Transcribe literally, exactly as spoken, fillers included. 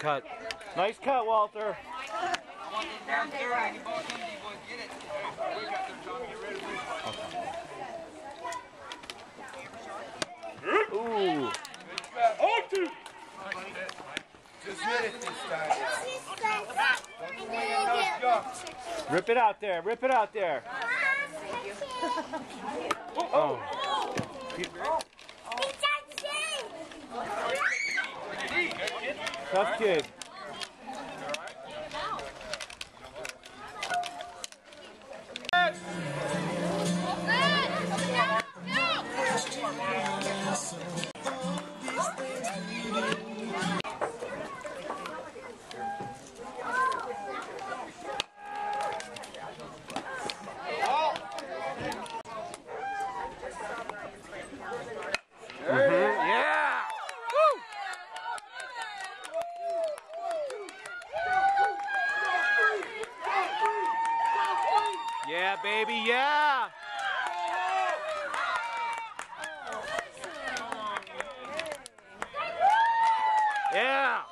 cut. Nice cut, Walter. Ooh. Just hit it this time. Rip it out there. Rip it out there. Oh. Tough kid. Mm-hmm. Yeah! Woo! Yeah, baby, yeah! Yeah!